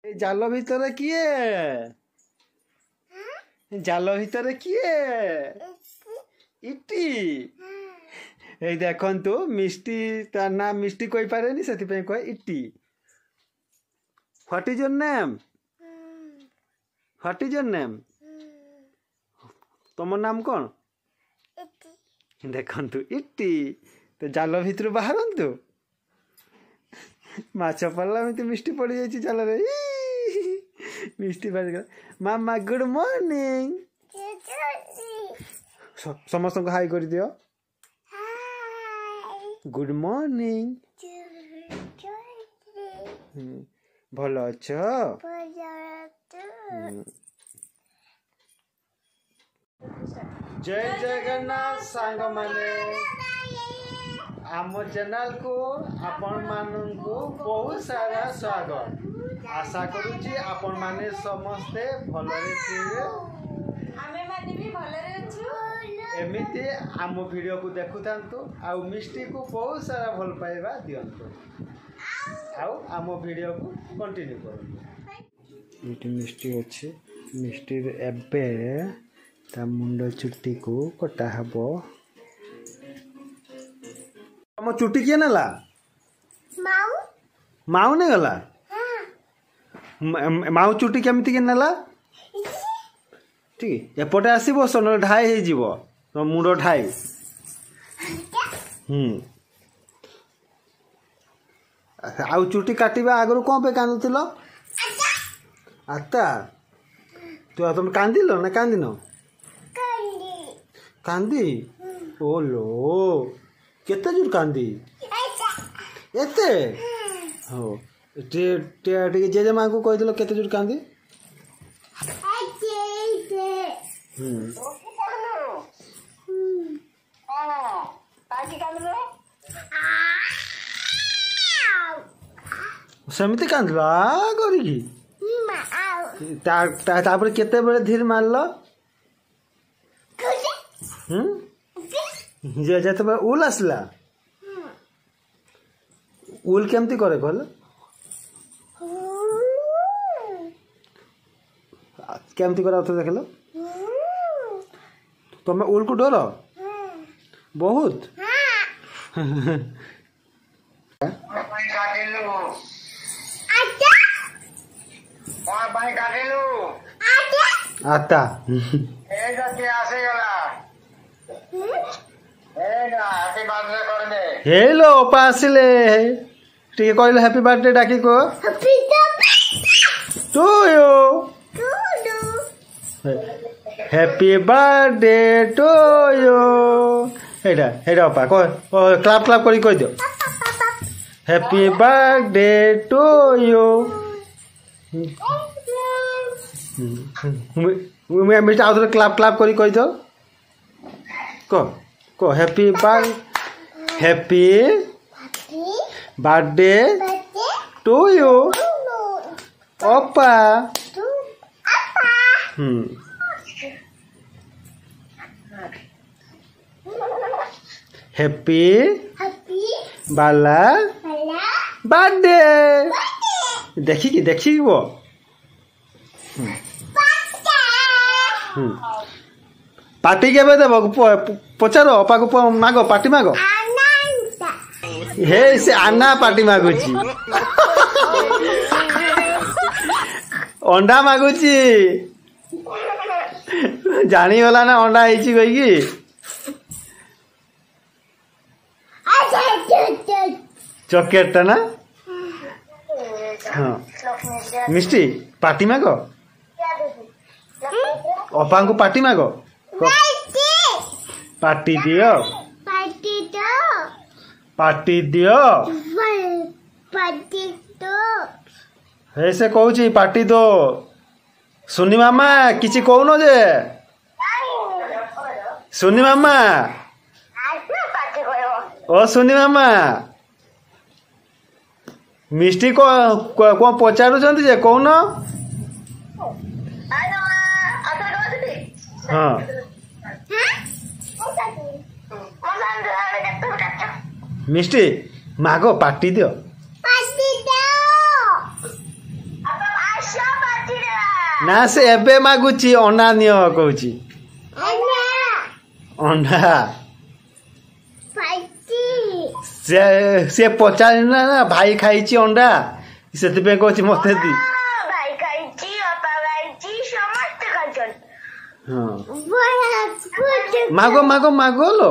जाल भितर किए जाल भितर किए इटी ए देखंतु मिष्टी तार नाम मिष्टी कोई पारेनी से कहे इटी। What is your name? What is your name? तुम नाम कौन? देखंतु इटी तो जाल भितर बाहरंतु माछ पड़ला में मिष्टी पड़ जाए जाल रे मिष्टी बाहर मामा गुड मॉर्निंग समस्त को हाई कर दियो गुड मॉर्निंग भल अच्छ जय जगन्नाथ सांग माने आम चैनल को आपण मानू बहुत सारा स्वागत आशा करुच्ची आपण माने समस्ते भलरे थिबे एमिति आम वीडियो को देखु थांतु आउ मिष्टी को बहुत सारा भल पाइबा दियंतु आउ आम वीडियो को कंटिन्यू करंतु। इटी मिष्टी अछि मिष्टी एबे ता मुंड चुट्टी को कटा हबो। तुम चुट्टी किए नेला माऊ माऊ ने गला माऊ चुट्टी केमती के नेला ठीक एपटे आसीबो सोन ढाई हे जीवो तो मुंड ढाई आउ चुट्टी काटिबा आगरो कोन पे कांदुतिलो आता तो तुम कांदिलो ना कांदिनो कांदी ओलो केते जोर कांदी एते हो टे जेजे मां को कहि दिलो केते जोर कांदी समिति कांदला करी तापर केते बेले धीर मारलो जे जत उल आसला उल केमती करे कहल केमती करे तो देखलो तुम उल को डर बहुत आता हेलो पासिले ठीक कहले हैप्पी बर्थडे डाकी को to you happy birthday to you हेडा हेडा पा कह क्लैप क्लैप करी कह दियो हैप्पी बर्थडे टू यू मैं मिस्टर आउथरे क्लैप क्लैप करी कह दियो को हैप्पी बर्थडे टू यू ओपा हैप्पी बाला बर्थडे देखी वो पार्टी के देव पचार अपा को मागो पार्टी मागो हे से आना पार्टी मागुची अंडा मागुची जानी गला ना अंडा ହେଇची कहिकी चॉकलेट ना हाँ मिष्टी पार्टी मागो अपा को पार्टी मागो पार्टी दियो पार्टी दियो ऐसे कहूची पार्टी दो सुनी मामा किसी कहून जे सुनी मामा ओ सुनी मामा मिष्टी को कौन पचारू जे कहून हाँ मिष्टी मागो पार्टी दियो ना से एबे मागुची अंडा नियो कहूची अंडा से पचार ना भाई खाई अंडा से कहूँ मत दी हाँ मागो मागो मागो लो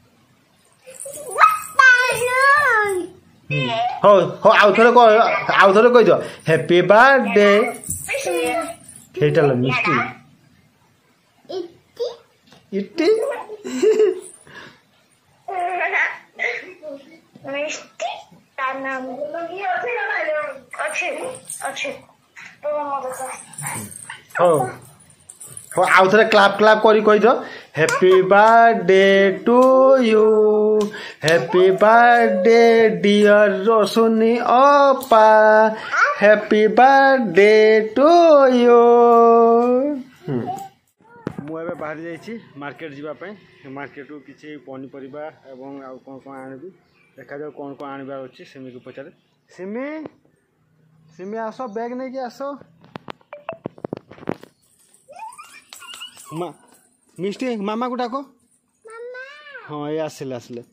हो हो आउ थोड़े कह दो हैप्पी बर्थडे हेटा मिष्टी इट्टी मिष्टी तार नाम अच्छे हो हो आउ थोड़े क्लाप क्लाप करी कह दो happy birthday to you happy birthday dear Roshni अपा हैप्पी बर्थडे टू यू मुझे बाहर जाइए मार्केट जावाई मार्केट रू किसी पनीपरिया एवं आउ कौन कौन आनबी देखा जाओ कौन कौन आनबार अच्छी सिमी को पचारे सिमी सिमी आस बैग नहीं कि आस मिष्टी मामा को डाक हाँ ये आसिले आसिले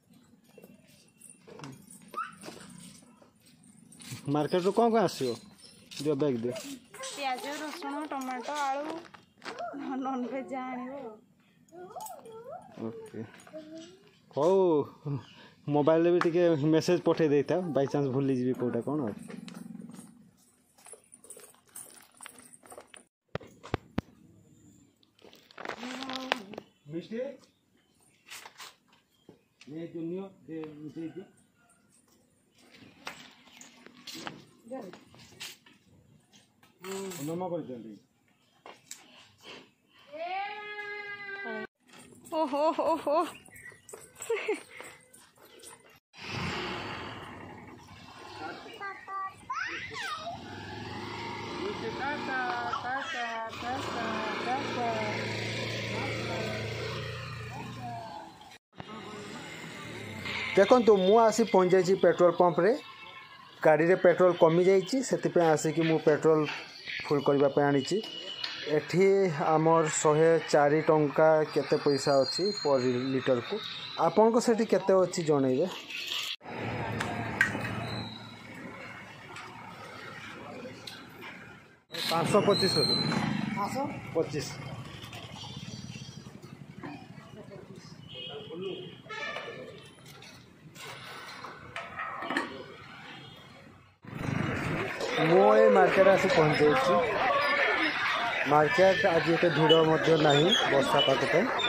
मार्केट रू कौन कौन आसो दियो बैग दियो प्याज रसुण टमाटो आलू नॉनवेज ओके हो मोबाइल भी टिके मेसेज पठे देता बाय चांस भूली जी कोटा कौन मिष्टी ये दुनिया दे मुझे दे मामा कर दे ओहो हो देखो मु आसी पहुँच जाइए पेट्रोल पंप रे गाड़ी रे पेट्रोल कमी जाइए से आसिक मु पेट्रोल फुल करने आनी एठी आमर 104 टंका केते पैसा अच्छी पर लिटर को आपन को सेठी केते अच्छी जनइबे 525 525 मो ए मार्केट आसी पहुँच मार्केट आज ये भिड़ ना वर्षा पाक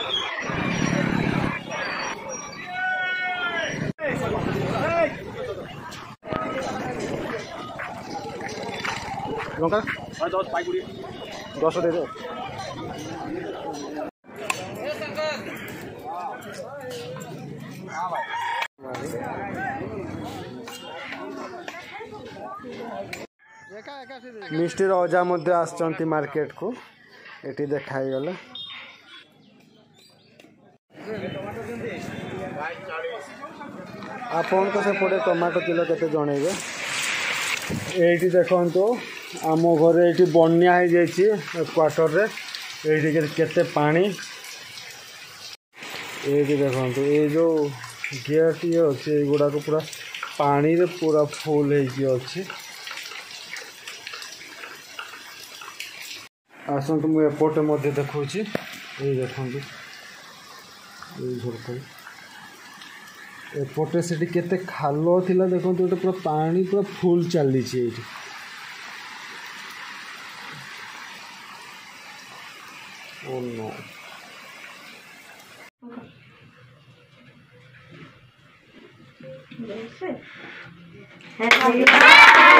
दस दे दो मिष्टी अजा मध्य मार्केट को ये देखाई गला आपन को सेपटे टमाटो किलो केते जनइबे ये देखो आम घर ये बन्या हो जाइए क्वार्टर रे ये केते पानी ये देखो ये जो गेट ये अच्छे गुड़ा को पूरा पानी रे पूरा फुल अच्छी आसतु मुझे एपटे मध्य देखा ये देखो एपटे से केते खाल थिला देखो तो पूरा पानी पूरा फुल चली ओ नो